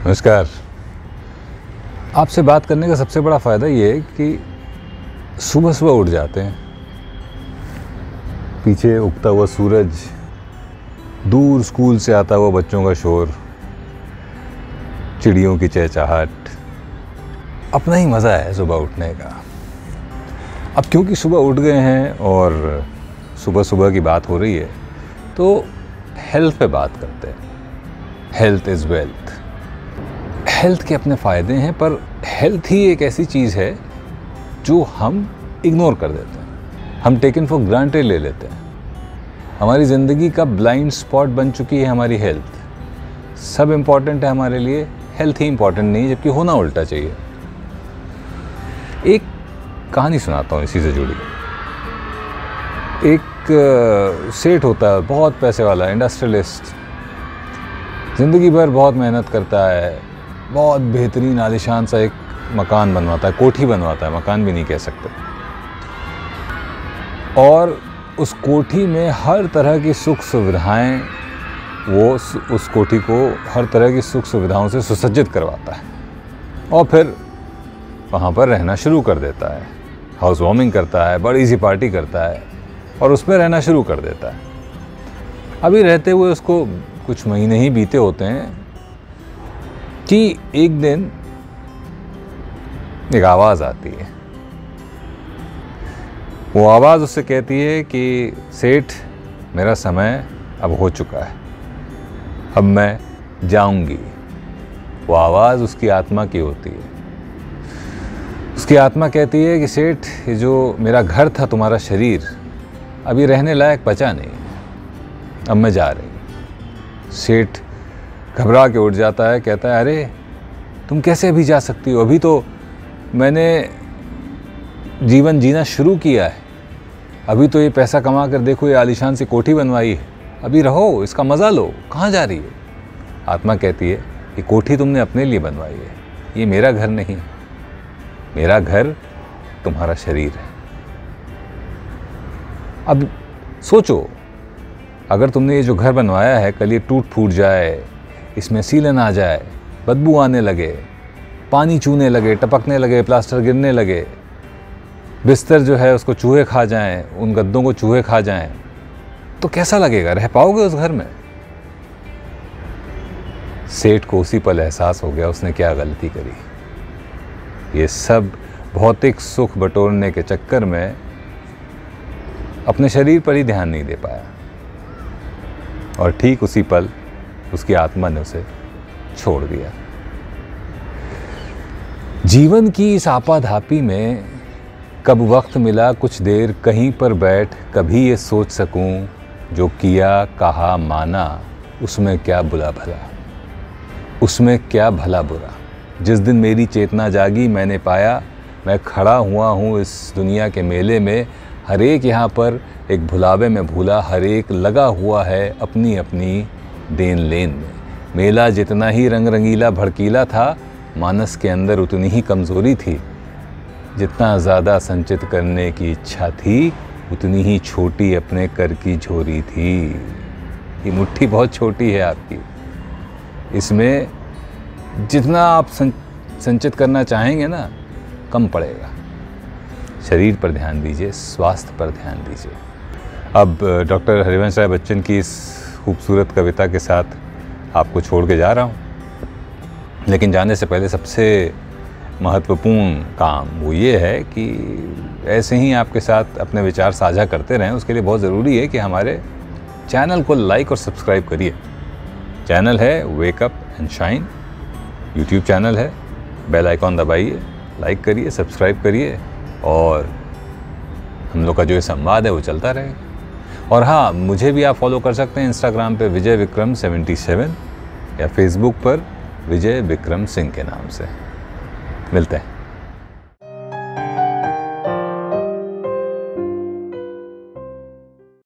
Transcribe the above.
नमस्कार। आपसे बात करने का सबसे बड़ा फ़ायदा ये है कि सुबह सुबह उठ जाते हैं, पीछे उगता हुआ सूरज, दूर स्कूल से आता हुआ बच्चों का शोर, चिड़ियों की चहचहाट, अपना ही मज़ा है सुबह उठने का। अब क्योंकि सुबह उठ गए हैं और सुबह सुबह की बात हो रही है तो हेल्थ पे बात करते हैं। Health is wealth. हेल्थ के अपने फ़ायदे हैं, पर हेल्थ ही एक ऐसी चीज़ है जो हम इग्नोर कर देते हैं, हम टेकन फॉर ग्रांटेड ले लेते हैं। हमारी ज़िंदगी का ब्लाइंड स्पॉट बन चुकी है हमारी हेल्थ। सब इम्पॉर्टेंट है हमारे लिए, हेल्थ ही इम्पॉर्टेंट नहीं, जबकि होना उल्टा चाहिए। एक कहानी सुनाता हूँ इसी से जुड़ी। एक सेठ होता है, बहुत पैसे वाला इंडस्ट्रियलिस्ट, ज़िंदगी भर बहुत मेहनत करता है, बहुत बेहतरीन आलीशान सा एक मकान बनवाता है, कोठी बनवाता है, मकान भी नहीं कह सकते। और उस कोठी में हर तरह की सुख सुविधाएं, वो उस कोठी को हर तरह की सुख सुविधाओं से सुसज्जित करवाता है और फिर वहाँ पर रहना शुरू कर देता है। हाउस वार्मिंग करता है, बड़ी सी पार्टी करता है और उसमें रहना शुरू कर देता है। अभी रहते हुए उसको कुछ महीने ही बीते होते हैं कि एक दिन एक आवाज़ आती है। वो आवाज़ उससे कहती है कि सेठ, मेरा समय अब हो चुका है, अब मैं जाऊंगी। वो आवाज़ उसकी आत्मा की होती है। उसकी आत्मा कहती है कि सेठ, ये जो मेरा घर था, तुम्हारा शरीर अभी रहने लायक बचा नहीं, अब मैं जा रही हूँ। सेठ घबरा के उठ जाता है, कहता है, अरे तुम कैसे अभी जा सकती हो? अभी तो मैंने जीवन जीना शुरू किया है, अभी तो ये पैसा कमा कर देखो, ये आलीशान सी कोठी बनवाई है, अभी रहो, इसका मज़ा लो, कहाँ जा रही हो? आत्मा कहती है, ये कोठी तुमने अपने लिए बनवाई है, ये मेरा घर नहीं, मेरा घर तुम्हारा शरीर है। अब सोचो, अगर तुमने ये जो घर बनवाया है, कल ये टूट फूट जाए, इसमें सीलन आ जाए, बदबू आने लगे, पानी चूने लगे, टपकने लगे, प्लास्टर गिरने लगे, बिस्तर जो है उसको चूहे खा जाएं, उन गद्दों को चूहे खा जाएं, तो कैसा लगेगा? रह पाओगे उस घर में? सेठ को उसी पल एहसास हो गया उसने क्या गलती करी। ये सब भौतिक सुख बटोरने के चक्कर में अपने शरीर पर ही ध्यान नहीं दे पाया और ठीक उसी पल उसकी आत्मा ने उसे छोड़ दिया। जीवन की इस आपाधापी में कब वक्त मिला कुछ देर कहीं पर बैठ, कभी ये सोच सकूं, जो किया कहा माना, उसमें क्या बुरा भला, उसमें क्या भला बुरा। जिस दिन मेरी चेतना जागी, मैंने पाया मैं खड़ा हुआ हूँ इस दुनिया के मेले में। हर एक यहाँ पर एक भुलावे में भूला, हर एक लगा हुआ है अपनी अपनी देन लेन में। मेला जितना ही रंग रंगीला भड़कीला था, मानस के अंदर उतनी ही कमज़ोरी थी। जितना ज़्यादा संचित करने की इच्छा थी, उतनी ही छोटी अपने कर की झोरी थी। ये मुट्ठी बहुत छोटी है आपकी, इसमें जितना आप संचित करना चाहेंगे ना, कम पड़ेगा। शरीर पर ध्यान दीजिए, स्वास्थ्य पर ध्यान दीजिए। अब डॉक्टर हरिवंश राय बच्चन की इस खूबसूरत कविता के साथ आपको छोड़ के जा रहा हूँ, लेकिन जाने से पहले सबसे महत्वपूर्ण काम वो ये है कि ऐसे ही आपके साथ अपने विचार साझा करते रहें। उसके लिए बहुत ज़रूरी है कि हमारे चैनल को लाइक और सब्सक्राइब करिए। चैनल है wake up and shine, YouTube channel है, बेल आइकॉन दबाइए, लाइक करिए, सब्सक्राइब करिए और हम लोग का जो ये संवाद है वो चलता रहेगा। और हाँ, मुझे भी आप फॉलो कर सकते हैं इंस्टाग्राम पे विजय विक्रम 77 या फेसबुक पर विजय विक्रम सिंह के नाम से। मिलते हैं।